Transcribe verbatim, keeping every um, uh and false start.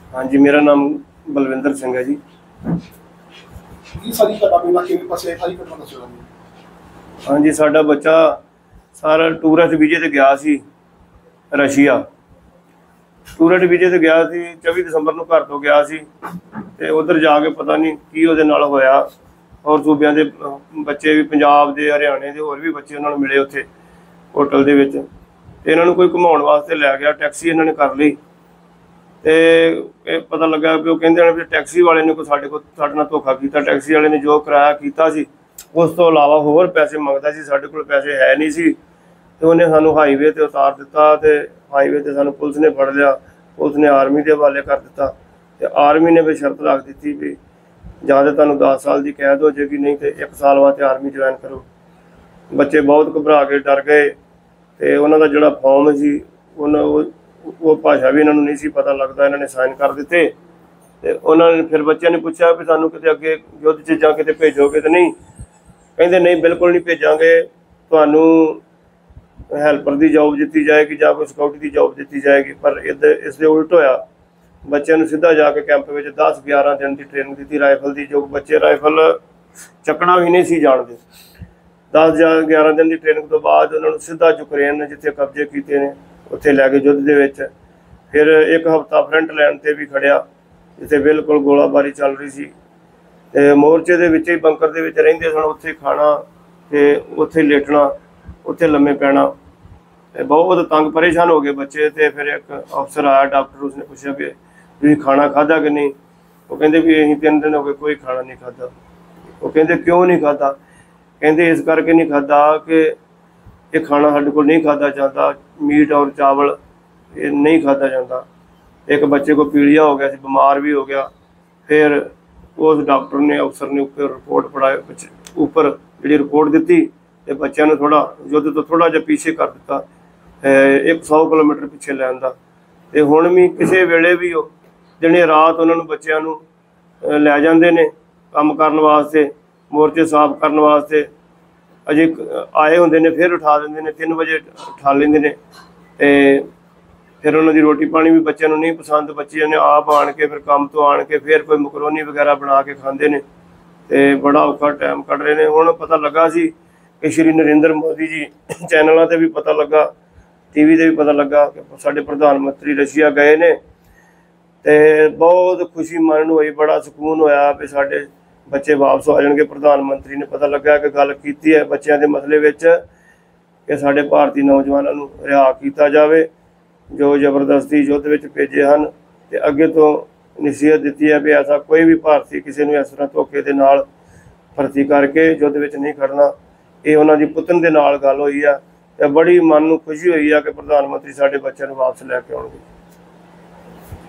हाँ जी, मेरा नाम बलविंदर सिंह है जी। हाँ जी, साडा बच्चा सारा टूरिस्ट वीजे ते गया सी रशिया। टूरिस्ट वीजे ते गया सी, चौबी दसंबर नूं घर तो गया सी ते उधर जाके पता नहीं की उहदे नाल होया। और सूबियां दे बच्चे भी, पंजाब दे, हरियाणे दे होर भी बच्चे उन्हां नूं मिले उत्थे होटल दे विच ते इन्हां नूं कोई घुमाउण वास्ते लै गया। टैक्सी इन्हां ने कर लई ते पता लगा कि कहते भी टैक्सी वाले ने कोई साडे कोल साडे नाल धोखा कीता। टैक्सी वाले ने जो किराया कीता सी उस तो इलावा होर पैसे मंगदा सी, साडे कोल पैसे है नहीं सी ते उहने सानूं हाईवे ते उतार दित्ता ते हाईवे ते सानूं पुलिस ने फड़ लिया। पुलिस ने आर्मी के हवाले कर दित्ता ते आर्मी ने भी शर्त रख दित्ती भी जां ते तुहानूं दस साल की कैद हो जाएगी, नहीं तो एक साल वास्ते आर्मी ज्वाइन करो। बच्चे बहुत घबरा के डर गए ते उन्हां दा जिहड़ा फॉर्म सी उन्हां वो भाषा भी इन्होंने नहीं सी पता लगता, इन्होंने साइन कर दिते ते उन्होंने फिर बच्चों ने पूछा भी सानू किते अगे युद्ध च जां किते भेजोगे तो नहीं? कहते नहीं, बिल्कुल नहीं भेजांगे, तुहानू हैल्पर की जॉब दी जाएगी जां कोई सिक्योरिटी की जॉब दी जाएगी। पर इधर इसदे उल्ट होया, बच्चों ने सीधा जाके कैंप में दस ग्यारह दिन की ट्रेनिंग दी राइफल की, जो बच्चे राइफल चकना भी नहीं सी जानते। दस ग्यारह दिन की ट्रेनिंग तो बाद उन्होंने सीधा यूक्रेन जिथे कब्जे किए ने उत्थे लैके युद्ध दे विच। फिर एक हफ्ता फ्रंट लाइन ते भी खड़िया जिथे बिल्कुल गोलाबारी चल रही सी ते मोर्चे दे विच ही बंकर दे विच रहिंदे सन। उत्थे खाना ते उत्थे लेटना, उत्थे लम्मे पैना ते बहुत तंग परेशान हो गए बच्चे। ते फिर एक अफसर आया डॉक्टर, उसने पूछा कि तुसीं खाना खादा कि नहीं? वो कहंदे भी असीं तीन दिन हो गए कोई खाना नहीं खादा। वो कहंदे क्यों नहीं खादा? कहंदे इस करके नहीं खादा कि ये खाना साडे कोल नहीं खादा जाता, मीट और चावल ये नहीं खादा जाता। एक बच्चे को पीलिया हो गया, बीमार भी हो गया। फिर उस डॉक्टर ने, अफसर ने ऊपर रिपोर्ट पढ़ाए, ऊपर जी रिपोर्ट दी तो बच्चों ने थोड़ा युद्ध तो थोड़ा जहा पीछे कर दिता, एक सौ किलोमीटर पिछे लैन का। तो हुण भी किसी वेले भी हो दिने रात उन्होंने बच्चों लै जाते हैं काम करने वास्ते, मोर्चे साफ करने वास्ते। अजे आए होंगे ने फिर उठा देंगे ने, तीन बजे उठा लेंगे ने। तो फिर उन्होंने रोटी पानी भी बच्चों नहीं पसंद, बच्चे ने आप आन के फिर काम तो आन के फिर कोई मकरोनी वगैरह बना के खाते हैं तो बड़ा औखा टाइम कट रहे हैं। हुण पता लगा सी कि श्री नरेंद्र मोदी जी चैनलों पर भी पता लगा, टीवी से भी पता लगा कि साडे प्रधानमंत्री रशिया गए ने। तो बहुत खुशी मन हुई, बड़ा सुकून होया भी साडे बच्चे वापस आ जाएंगे। प्रधानमंत्री ने पता लगा कि गल की है बच्चों के मसले विच कि साडे भारतीय नौजवानों नूं रिहा किया जाए जो जबरदस्ती युद्ध विच भेजे हैं। तो अगे तो नसीहत दी है भी ऐसा कोई भी भारतीय किसी ने इस तरह धोखे के नाल भर्ती करके युद्ध विच नहीं खड़ना। ये उन्होंने पुतन के नाल गल हुई है, तो बड़ी मन नूं खुशी हुई है कि प्रधानमंत्री साडे बच्चों नूं वापस लैके आउणगे।